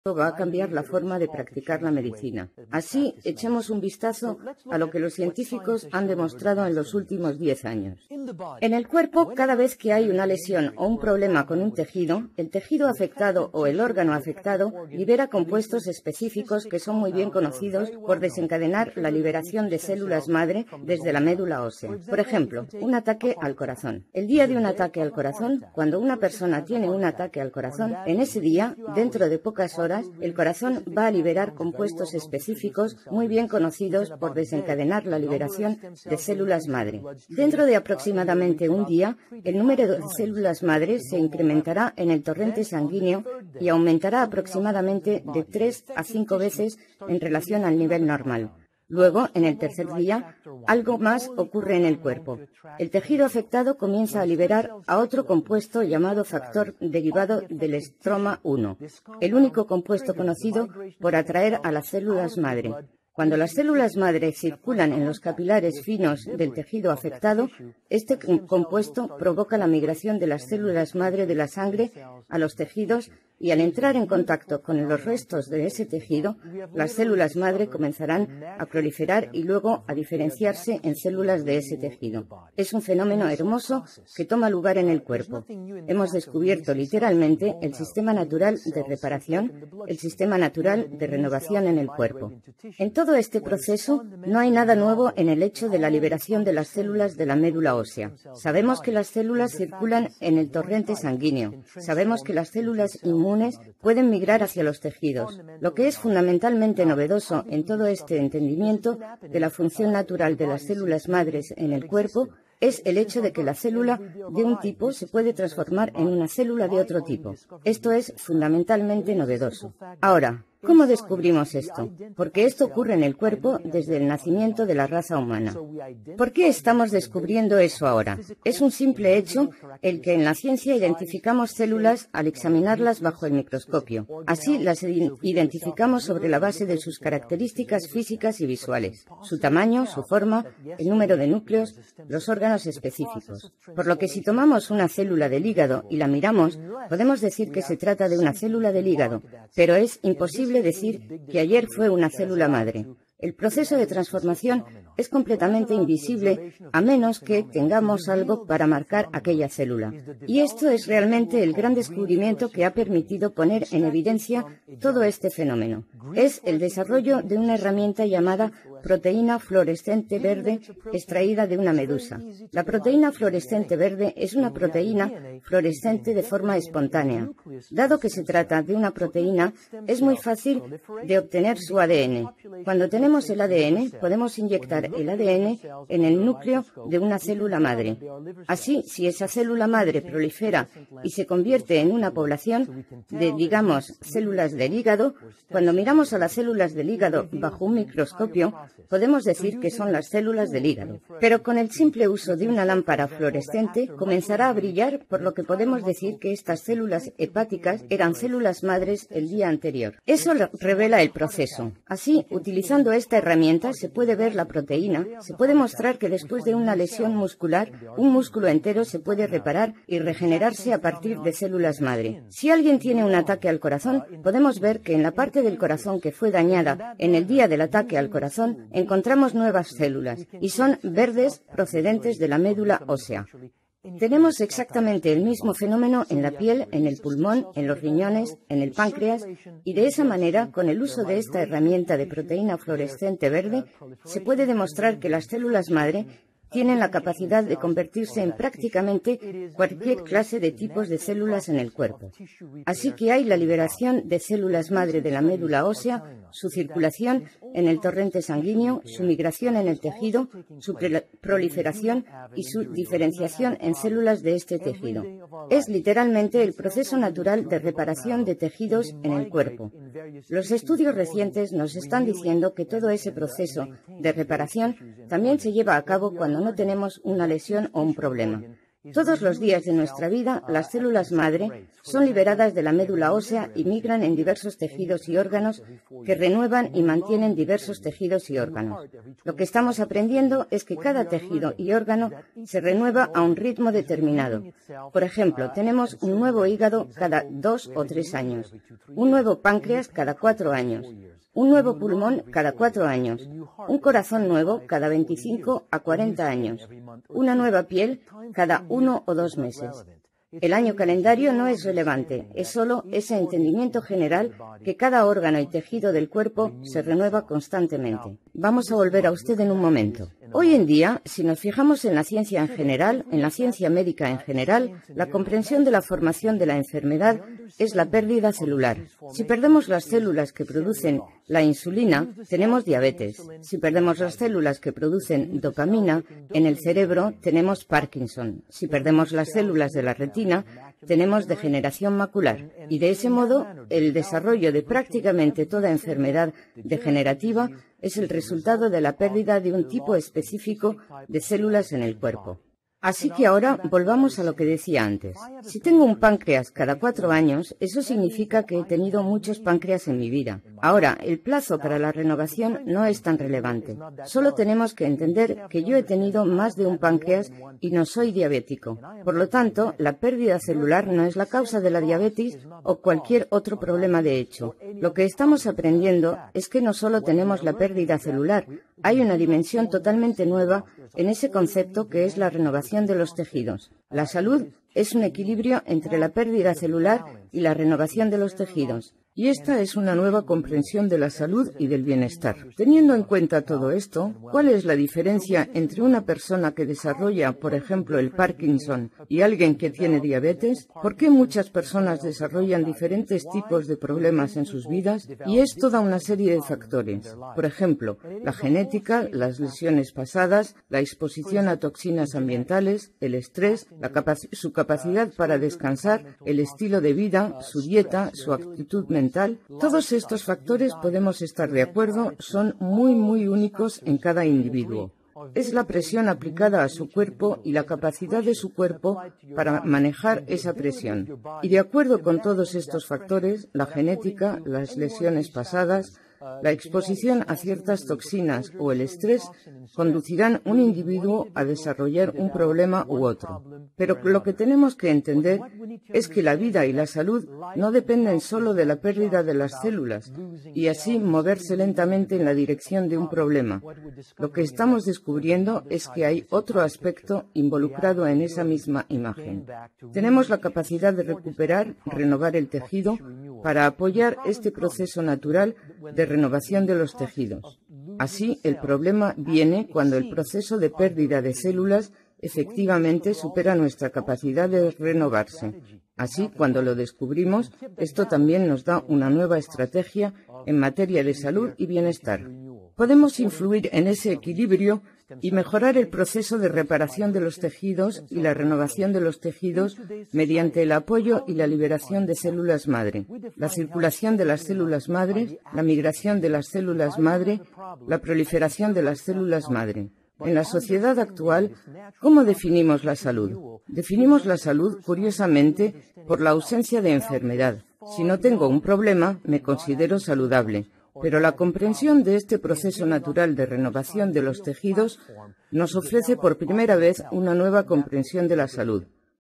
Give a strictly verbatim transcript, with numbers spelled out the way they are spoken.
va a cambiar la forma de practicar la medicina. Así, echemos un vistazo a lo que los científicos han demostrado en los últimos diez años. En el cuerpo, cada vez que hay una lesión o un problema con un tejido, el tejido afectado o el órgano afectado libera compuestos específicos que son muy bien conocidos por desencadenar la liberación de células madre desde la médula ósea. Por ejemplo, un ataque al corazón. El día de un ataque al corazón, cuando una persona tiene un ataque al corazón, en ese día, dentro de pocas horas, el corazón va a liberar compuestos específicos muy bien conocidos por desencadenar la liberación de células madre. Dentro de aproximadamente un día, el número de células madre se incrementará en el torrente sanguíneo y aumentará aproximadamente de tres a cinco veces en relación al nivel normal. Luego, en el tercer día, algo más ocurre en el cuerpo. El tejido afectado comienza a liberar a otro compuesto llamado factor derivado del estroma uno, el único compuesto conocido por atraer a las células madre. Cuando las células madre circulan en los capilares finos del tejido afectado, este compuesto provoca la migración de las células madre de la sangre a los tejidos y al entrar en contacto con los restos de ese tejido, las células madre comenzarán a proliferar y luego a diferenciarse en células de ese tejido. Es un fenómeno hermoso que toma lugar en el cuerpo. Hemos descubierto literalmente el sistema natural de reparación, el sistema natural de renovación en el cuerpo. En todo este proceso no hay nada nuevo en el hecho de la liberación de las células de la médula ósea. Sabemos que las células circulan en el torrente sanguíneo. Sabemos que las células inmunes pueden migrar hacia los tejidos. Lo que es fundamentalmente novedoso en todo este entendimiento de la función natural de las células madres en el cuerpo es el hecho de que la célula de un tipo se puede transformar en una célula de otro tipo. Esto es fundamentalmente novedoso. Ahora, ¿cómo descubrimos esto? Porque esto ocurre en el cuerpo desde el nacimiento de la raza humana. ¿Por qué estamos descubriendo eso ahora? Es un simple hecho el que en la ciencia identificamos células al examinarlas bajo el microscopio. Así las identificamos sobre la base de sus características físicas y visuales, su tamaño, su forma, el número de núcleos, los órganos específicos. Por lo que si tomamos una célula del hígado y la miramos, podemos decir que se trata de una célula del hígado, pero es imposible decir que ayer fue una célula madre. El proceso de transformación es completamente invisible a menos que tengamos algo para marcar aquella célula. Y esto es realmente el gran descubrimiento que ha permitido poner en evidencia todo este fenómeno. Es el desarrollo de una herramienta llamada proteína fluorescente verde extraída de una medusa. La proteína fluorescente verde es una proteína fluorescente de forma espontánea. Dado que se trata de una proteína, es muy fácil de obtener su A D N. Cuando tenemos el A D N, podemos inyectar el A D N en el núcleo de una célula madre. Así, si esa célula madre prolifera y se convierte en una población de, digamos, células del hígado, cuando miramos a las células del hígado bajo un microscopio, podemos decir que son las células del hígado. Pero con el simple uso de una lámpara fluorescente comenzará a brillar, por lo que podemos decir que estas células hepáticas eran células madres el día anterior. Eso revela el proceso. Así, utilizando esta herramienta se puede ver la proteína, se puede mostrar que después de una lesión muscular, un músculo entero se puede reparar y regenerarse a partir de células madre. Si alguien tiene un ataque al corazón, podemos ver que en la parte del corazón que fue dañada en el día del ataque al corazón, encontramos nuevas células, y son verdes procedentes de la médula ósea. Tenemos exactamente el mismo fenómeno en la piel, en el pulmón, en los riñones, en el páncreas, y de esa manera, con el uso de esta herramienta de proteína fluorescente verde, se puede demostrar que las células madre tienen la capacidad de convertirse en prácticamente cualquier clase de tipos de células en el cuerpo. Así que hay la liberación de células madre de la médula ósea, su circulación en el torrente sanguíneo, su migración en el tejido, su proliferación y su diferenciación en células de este tejido. Es literalmente el proceso natural de reparación de tejidos en el cuerpo. Los estudios recientes nos están diciendo que todo ese proceso de reparación también se lleva a cabo cuando no tenemos una lesión o un problema. Todos los días de nuestra vida, las células madre son liberadas de la médula ósea y migran en diversos tejidos y órganos que renuevan y mantienen diversos tejidos y órganos. Lo que estamos aprendiendo es que cada tejido y órgano se renueva a un ritmo determinado. Por ejemplo, tenemos un nuevo hígado cada dos o tres años, un nuevo páncreas cada cuatro años, un nuevo pulmón cada cuatro años, un corazón nuevo cada veinticinco a cuarenta años, una nueva piel cada uno o dos meses. El año calendario no es relevante, es solo ese entendimiento general que cada órgano y tejido del cuerpo se renueva constantemente. Vamos a volver a usted en un momento. Hoy en día, si nos fijamos en la ciencia en general, en la ciencia médica en general, la comprensión de la formación de la enfermedad es la pérdida celular. Si perdemos las células que producen la insulina, tenemos diabetes. Si perdemos las células que producen dopamina, en el cerebro tenemos Parkinson. Si perdemos las células de la retina, tenemos degeneración macular. Y de ese modo, el desarrollo de prácticamente toda enfermedad degenerativa es el resultado de la pérdida de un tipo específico de células en el cuerpo. Así que ahora volvamos a lo que decía antes. Si tengo un páncreas cada cuatro años, eso significa que he tenido muchos páncreas en mi vida. Ahora, el plazo para la renovación no es tan relevante. Solo tenemos que entender que yo he tenido más de un páncreas y no soy diabético. Por lo tanto, la pérdida celular no es la causa de la diabetes o cualquier otro problema de hecho. Lo que estamos aprendiendo es que no solo tenemos la pérdida celular, hay una dimensión totalmente nueva en ese concepto que es la renovación de los tejidos. La salud es un equilibrio entre la pérdida celular y la renovación de los tejidos. Y esta es una nueva comprensión de la salud y del bienestar. Teniendo en cuenta todo esto, ¿cuál es la diferencia entre una persona que desarrolla, por ejemplo, el Parkinson y alguien que tiene diabetes? ¿Por qué muchas personas desarrollan diferentes tipos de problemas en sus vidas? Y es toda una serie de factores. Por ejemplo, la genética, las lesiones pasadas, la exposición a toxinas ambientales, el estrés, la capac- su capacidad para descansar, el estilo de vida, su dieta, su actitud mental. Todos estos factores, podemos estar de acuerdo, son muy, muy únicos en cada individuo. Es la presión aplicada a su cuerpo y la capacidad de su cuerpo para manejar esa presión. Y de acuerdo con todos estos factores, la genética, las lesiones pasadas, la exposición a ciertas toxinas o el estrés conducirán a un individuo a desarrollar un problema u otro. Pero lo que tenemos que entender es que la vida y la salud no dependen solo de la pérdida de las células y así moverse lentamente en la dirección de un problema. Lo que estamos descubriendo es que hay otro aspecto involucrado en esa misma imagen. Tenemos la capacidad de recuperar, renovar el tejido para apoyar este proceso natural de renovación de los tejidos. Así, el problema viene cuando el proceso de pérdida de células efectivamente supera nuestra capacidad de renovarse. Así, cuando lo descubrimos, esto también nos da una nueva estrategia en materia de salud y bienestar. Podemos influir en ese equilibrio y mejorar el proceso de reparación de los tejidos y la renovación de los tejidos mediante el apoyo y la liberación de células madre, la circulación de las células madre, la migración de las células madre, la proliferación de las células madre. En la sociedad actual, ¿cómo definimos la salud? Definimos la salud, curiosamente, por la ausencia de enfermedad. Si no tengo un problema, me considero saludable. Pero la comprensión de este proceso natural de renovación de los tejidos nos ofrece por primera vez una nueva comprensión de la salud.